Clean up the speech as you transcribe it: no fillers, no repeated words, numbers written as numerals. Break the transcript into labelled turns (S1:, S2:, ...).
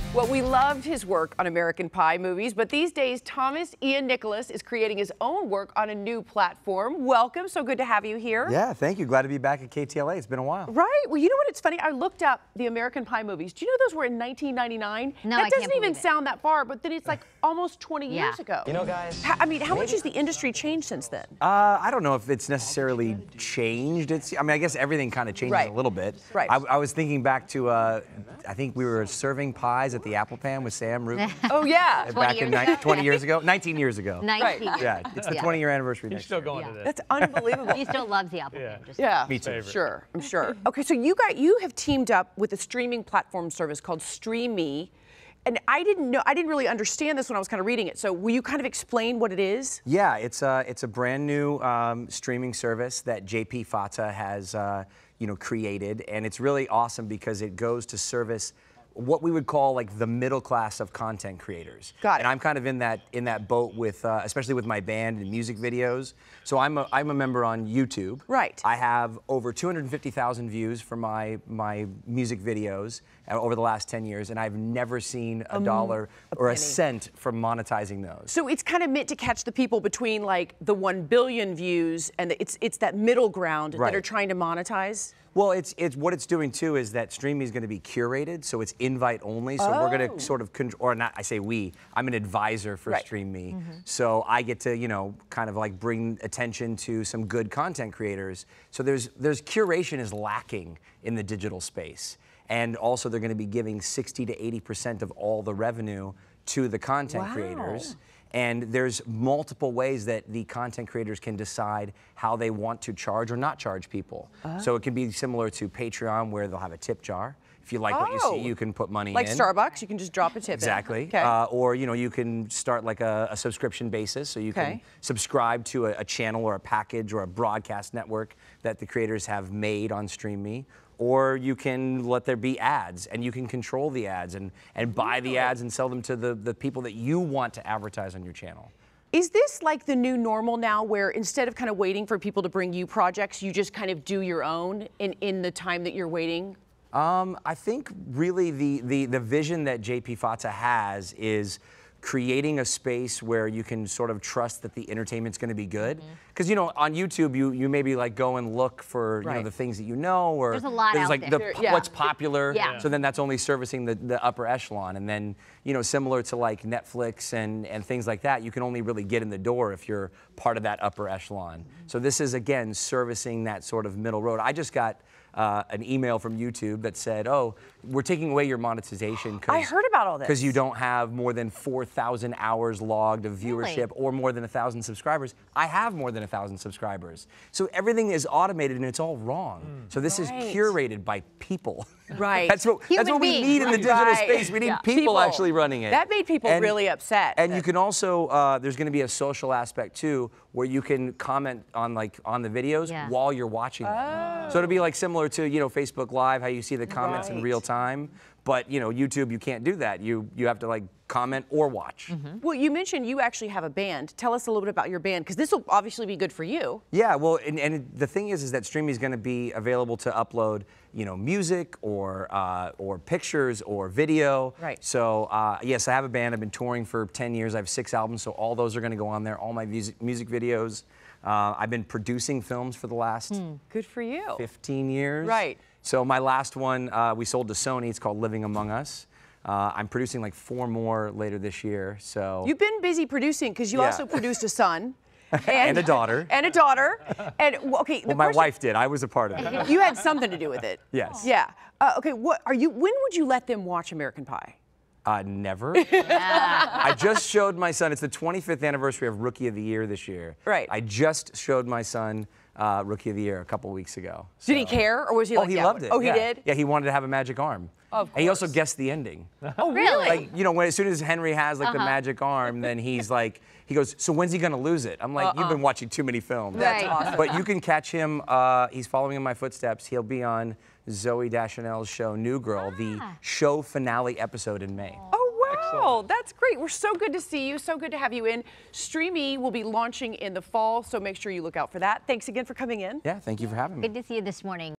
S1: Well, we loved his work on American Pie movies, but these days, Thomas Ian Nicholas is creating his own work on a new platform. Welcome. So good to have you here.
S2: Yeah, thank you. Glad to be back at KTLA. It's been a while.
S1: Right. Well, you know what? It's funny. I looked up the American Pie movies. Do you know those were in 1999?
S3: No,
S1: that
S3: I
S1: doesn't
S3: can't
S1: even
S3: believe it.
S1: sound that far, but then it's like almost 20 years ago.
S4: You know, guys.
S1: I mean, how much has the industry changed since then?
S2: I don't know if it's necessarily changed. I mean, I guess everything kind of changes
S1: Right.
S2: a little bit.
S1: Right.
S2: I was thinking back to, I think we were serving pies at the Apple Pan with Sam Rubin.
S1: Oh, yeah.
S2: Back in 20 years ago, 19 years ago.
S3: 19.
S2: Yeah, it's the 20-year anniversary
S4: You're
S2: next
S4: still
S2: year.
S4: going to this.
S1: That's unbelievable.
S3: He still loves the apple
S4: Yeah.
S3: pan.
S1: Yeah,
S2: Me too.
S1: Sure, I'm sure. Okay, so you have teamed up with a streaming platform service called StreaMe, and I didn't really understand this when I was kind of reading it. So will you kind of explain what it is?
S2: Yeah, it's a brand new streaming service that JP Fata has created, and it's really awesome because it goes to service what we would call like the middle class of content creators.
S1: Got it.
S2: And I'm kind of in that boat with, especially with my band and music videos. So I'm a member on YouTube.
S1: Right.
S2: I have over 250,000 views for my music videos over the last 10 years, and I've never seen a dollar or a
S1: penny.
S2: cent from monetizing those.
S1: So it's kind of meant to catch the people between like the 1 billion views and it's that middle ground
S2: Right.
S1: that are trying to monetize.
S2: Well, it's what it's doing too is that StreaMe is going to be curated, so it's invite only. So we're going to sort of or not. I say we. I'm an advisor for
S1: Right.
S2: StreaMe, so I get to kind of like bring attention to some good content creators. So there's curation is lacking in the digital space, and also they're going to be giving 60 to 80% of all the revenue to the content
S1: Wow.
S2: creators. And there's multiple ways that the content creators can decide how they want to charge or not charge people. So it can be similar to Patreon, where they'll have a tip jar. If you like what you
S1: Oh.
S2: see, you can put money
S1: Like
S2: in.
S1: Starbucks, you can just drop a tip
S2: Exactly.
S1: in. Okay.
S2: Or you can start like a subscription basis, so you can
S1: Okay.
S2: subscribe to a channel or a package or a broadcast network that the creators have made on StreaMe. Or you can let there be ads, and you can control the ads and buy the ads and sell them to the people that you want to advertise on your channel.
S1: Is this like the new normal now where instead of kind of waiting for people to bring you projects, you just kind of do your own in the time that you're waiting?
S2: I think really the vision that JP Fata has is creating a space where you can sort of trust that the entertainment's going to be good. Because on YouTube you maybe like go and look for
S1: Right.
S2: the things that or
S3: There's a lot out
S2: like
S3: there.
S1: Yeah.
S2: what's popular.
S3: Yeah.
S2: So then that's only servicing the upper echelon, and then similar to like Netflix and things like that, you can only really get in the door if you're part of that upper echelon. So this is again servicing that sort of middle road. I just got an email from YouTube that said, "Oh, we're taking away your monetization
S1: I heard about all this.
S2: because you don't have more than 4,000 hours logged of viewership or more than 1,000 subscribers." I have more than 1,000 subscribers. So everything is automated and it's all wrong. So this is
S1: Right.
S2: curated by people.
S1: Right.
S2: That's what we
S3: beings.
S2: need in the digital
S1: Right.
S2: space. We need
S1: Yeah.
S2: people actually running it.
S1: That made people really upset.
S2: And you can also, there's going to be a social aspect too, where you can comment on the videos
S3: Yeah.
S2: while you're watching them. So it'll be like similar to Facebook Live, how you see the comments in
S1: Right.
S2: real time. But YouTube, you can't do that. You have to like comment or watch.
S1: Well, you mentioned you actually have a band. Tell us a little bit about your band, because this will obviously be good for you.
S2: Yeah, well, and the thing is that StreaMe is going to be available to upload, music or pictures or video.
S1: Right.
S2: So yes, I have a band. I've been touring for 10 years. I have 6 albums, so all those are going to go on there. All my music videos. I've been producing films for the last
S1: Good for you.
S2: 15 years.
S1: Right.
S2: So my last one we sold to Sony. It's called Living Among Us. I'm producing like 4 more later this year. So
S1: You've been busy producing because you
S2: Yeah.
S1: also produced a son.
S2: And a daughter.
S1: And a daughter. And okay,
S2: well, my wife did. I was a part of it.
S1: You had something to do with it.
S2: Yes.
S1: Yeah. Okay. When would you let them watch American Pie?
S2: Never. I just showed my son. It's the 25th anniversary of Rookie of the Year this year.
S1: Right.
S2: I just showed my son Rookie of the Year a couple weeks ago.
S1: Did he care, or was he like?
S2: he
S1: yeah,
S2: loved it.
S1: Oh, he
S2: yeah.
S1: did.
S2: Yeah, he wanted to have a magic arm.
S1: Of
S2: And he also
S1: course.
S2: guessed the ending.
S1: Oh, really?
S2: Like, as soon as Henry has like the magic arm, then he's like, he goes, "So when's he gonna lose it?" I'm like, "You've been watching too many films."
S1: That's
S3: Right.
S1: awesome.
S2: But you can catch him. He's following in my footsteps. He'll be on Zooey Deschanel's show New Girl, the show finale episode in May.
S1: Oh, wow, that's great. We're so good to see you. So good to have you in. StreaMe will be launching in the fall, so make sure you look out for that. Thanks again for coming in.
S2: Yeah, thank you for having me.
S3: Good to see you this morning.